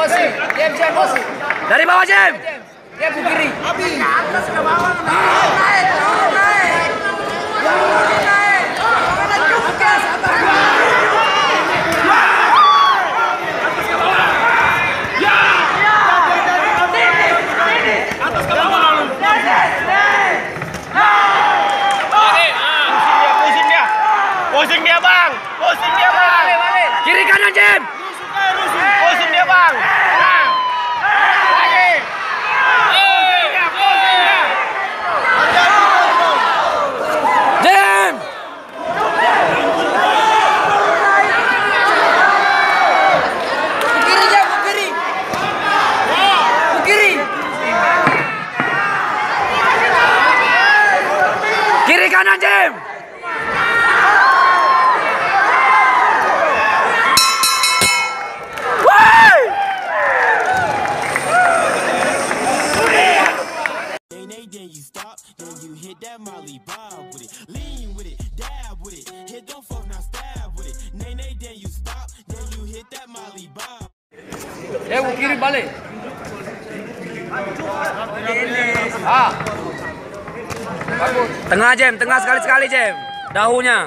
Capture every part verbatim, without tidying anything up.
emosi. Jem, Jem emosi. Dari bawah Jem. Jem ke kiri. Abi. Atas ke bawah. Naik, naik, naik. Naik. Atas ke bawah. Pusing dia bang, pusing dia bang. Kiri kanan Jem. Pusing dia bang. Lagi. Jem. Kiri Jem, ke kiri. Ke kiri. Kiri kanan Jem. Then you stop, then you hit that Molly Bob with it, lean with it, dab with it, hit don't fuck now stab with it, nay nay then you stop, then you hit that Molly Bob. Eh, ke kiri balik. Ah. Bagus. Tengah Jem, tengah sekali-sekali Jem. Dahunya.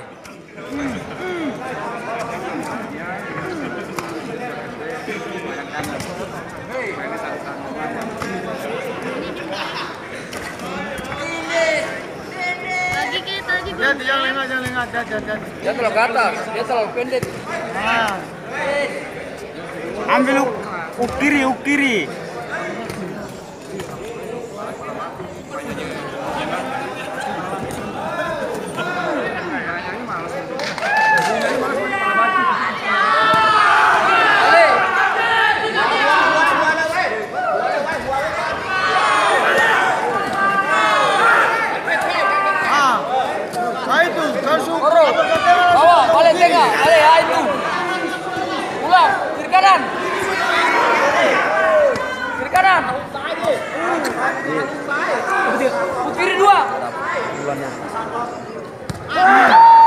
Dia jangan lengah, jangan lengah. Dia, dia, dia. Dia terlalu ke atas, dia terlalu pendek. Nah. Ambil uk, uk kiri, uk kiri. Bawa, balik tengah, balik, ya itu. Ulang, kiri kanan. Kiri kanan. Ke kiri dua.